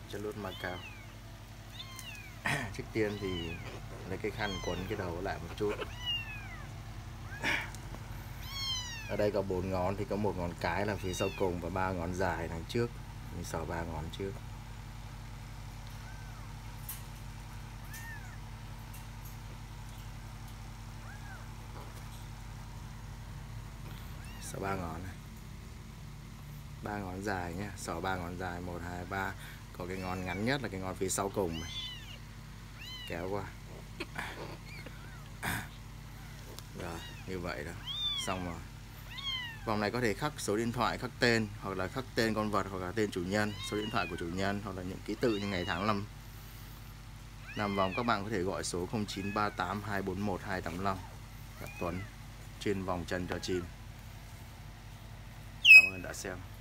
Chân lút Macao. Trước tiên thì lấy cái khăn quấn cái đầu lại một chút. Ở đây có 4 ngón thì có một ngón cái là phía sau cùng và 3 ngón dài đằng trước. Mình xỏ 3 ngón trước. Xỏ 3 ngón này. 3 ngón dài nhé, xỏ 3 ngón dài 1 2 3. Có cái ngón ngắn nhất là cái ngón phía sau cùng này. Kéo qua. Rồi, như vậy đó. Xong rồi. Vòng này có thể khắc số điện thoại, khắc tên, hoặc là khắc tên con vật, hoặc là tên chủ nhân, số điện thoại của chủ nhân, hoặc là những ký tự như ngày tháng năm. Làm vòng các bạn có thể gọi số 0938 241 285 gặp Tuấn trên vòng chân cho chim. Cảm ơn đã xem.